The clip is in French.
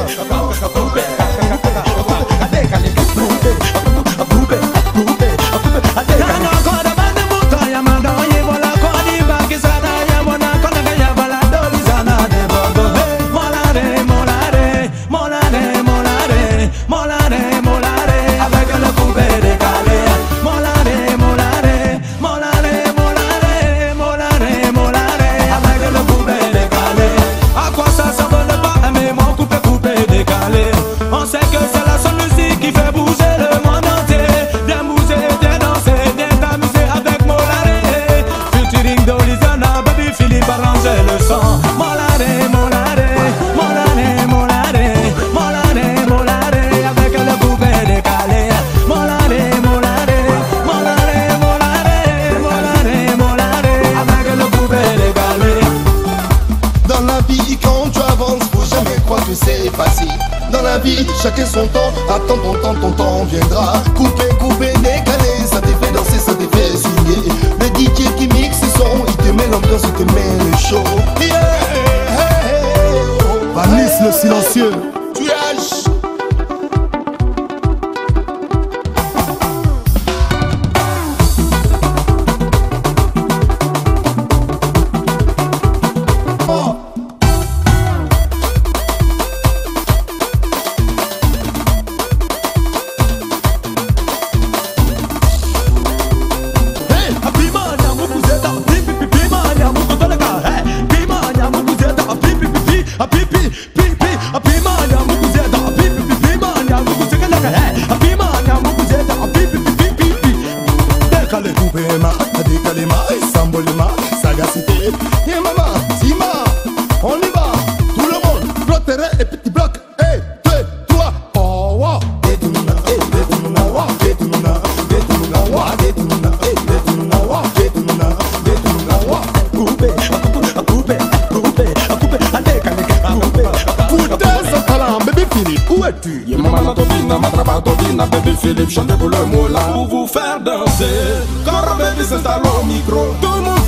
Dans la vie, chacun son temps. Attends ton temps viendra. Couper, décaler, ça te fait danser, ça te fait signer. Le DJ qui mixe son, il te met l'ambiance, il te met le show. Yeah, Vanis le silencieux. Tu haches. Sagacité, et maman, Sima, on y va, tout le monde, bloc terrain et petit bloc, 1, 2, 3, oh wow, détourna, détourna, wow, détourna, détourna, wow, détourna, détourna, wow, détourna, détourna, wow, coupé, ça talent, bébé Philippe, où es-tu? Y'a maman la tobina, ma trabatobina, bébé Philippe, chantez pour le moula, pour vous faire danser. Quand bébé s'installe au micro, tout le monde